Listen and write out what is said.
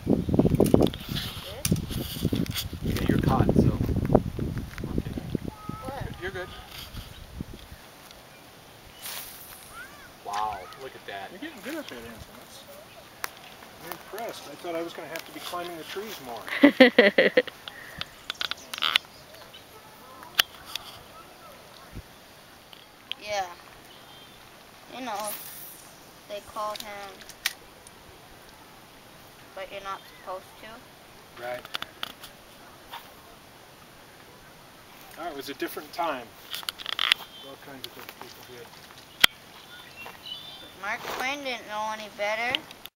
Yeah, you're caught, so. Okay. What? You're good. Wow, look at that. You're getting good at that, Anthony. I'm impressed. I thought I was going to have to be climbing the trees more. Yeah. You know, they called him, but you're not supposed to. Right. Oh, it was a different time. All kinds of things people did. Mark Twain didn't know any better.